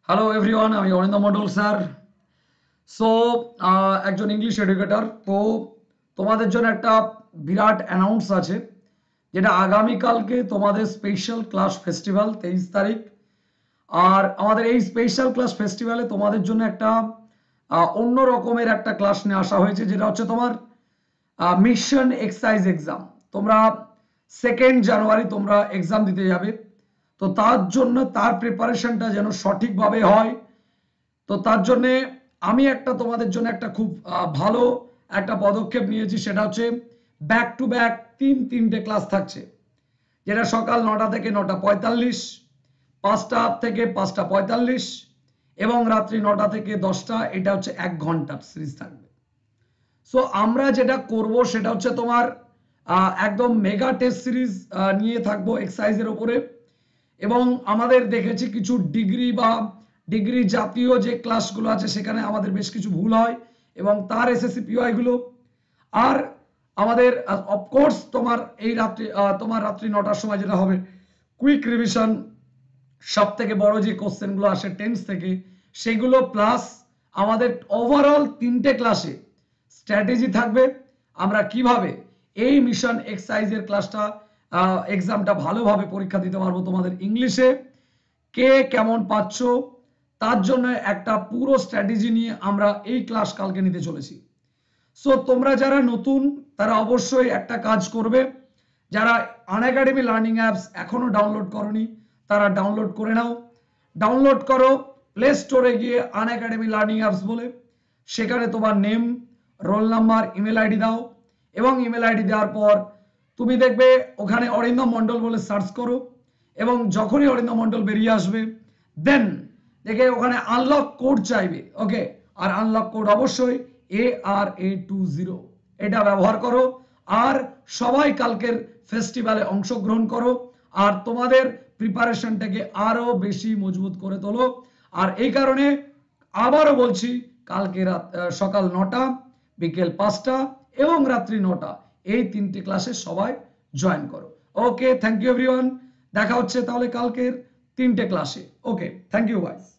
Hello everyone, আমি Arindam Mondal sir. So একজন English educator. তো তোমাদের জন্য একটা বিরাট অ্যানাউন্স আছে, যেটা আগামীকালকে তোমাদের স্পেশাল ক্লাস ফেস্টিভ্যাল 23 তারিখ। আর আমাদের এই স্পেশাল ক্লাস ফেস্টিভ্যালে তোমাদের জন্য একটা অন্য রকমের একটা ক্লাস নিয়ে আসা হয়েছে, যেটা হচ্ছে তোমার মিশন এক্সারসাইজ এক্সাম। তোমরা 2 জানুয়ারি তোমরা এক্সাম দিতে যাবে। তো তার জন্য তার প্রিপারেশনটা যেন সঠিকভাবে হয়, তো তার জন্যে আমি একটা তোমাদের জন্য একটা খুব ভালো একটা পদক্ষেপ নিয়েছি। সেটা হচ্ছে ব্যাক টু ব্যাক তিনটে ক্লাস থাকছে, যেটা সকাল 9টা থেকে 9টা 45, 5টা থেকে 5টা 45 এবং রাত্রি 9টা থেকে 10টা। এটা হচ্ছে 1 ঘন্টার সিরিজ থাকবে। সো আমরা যেটা করব সেটা হচ্ছে তোমার একদম মেগা টেস্ট সিরিজ নিয়ে থাকবো এক্সারসাইজের ওপরে। এবং আমাদের দেখেছি কিছু ডিগ্রি জাতীয় যে ক্লাসগুলো আছে সেখানে আমাদের বেশ কিছু ভুল হয় এবং তার এসএসসি পিওআই গুলো। আর আমাদের অফকোর্স তোমার এই রাত্রি 9টার সময় যেটা হবে কুইক রিভিশন, সব থেকে বড় যে কোশ্চেনগুলো আসে টেন্স থেকে সেগুলো, প্লাস আমাদের ওভারঅল 3টে ক্লাসে স্ট্র্যাটেজি থাকবে আমরা কিভাবে এই মিশন এক্সারসাইজের ক্লাসটা এক্সামটা ভালোভাবে পরীক্ষা দিতে পারবো তোমাদের ইংলিশে। কে কেমন পাচ্ছ তার জন্য একটা পুরো স্ট্র্যাটেজি নিয়ে আমরা এই ক্লাস কালকে নিতে চলেছি। সো তোমরা যারা নতুন তারা অবশ্যই একটা কাজ করবে, যারা আনএকাডেমি লার্নিং অ্যাপস এখনো ডাউনলোড করনি তারা ডাউনলোড করে নাও। ডাউনলোড করো প্লে স্টোরে গিয়ে আনএকাডেমি লার্নিং অ্যাপস বলে, সেখানে তোমার name, roll number, email ID দাও এবং ইমেল আইডি দেওয়ার পর তুমি দেখবে ওখানে অরিন্দম মন্ডল বলে সার্চ করো এবং যখনই অরিন্দম মন্ডল বেরিয়ে আসবে দেন দেখে ওখানে আনলক কোড চাইবে। ওকে, আর আনলক কোড অবশ্যই ARA20 এটা ব্যবহার করো। আর সবাই কালকের ফেস্টিভ্যালে অংশগ্রহণ করো আর তোমাদের প্রিপারেশনটাকে আরো বেশি মজবুত করে তোলো। আর এই কারণে আবারও বলছি, কালকে সকাল 9টা, বিকেল 5টা এবং রাত্রি 9টা এই 3টে ক্লাসে সবাই জয়েন করো। Okay, thank you everyone. দেখা হচ্ছে তাহলে কালকের 3টে ক্লাসে। Okay, thank you guys.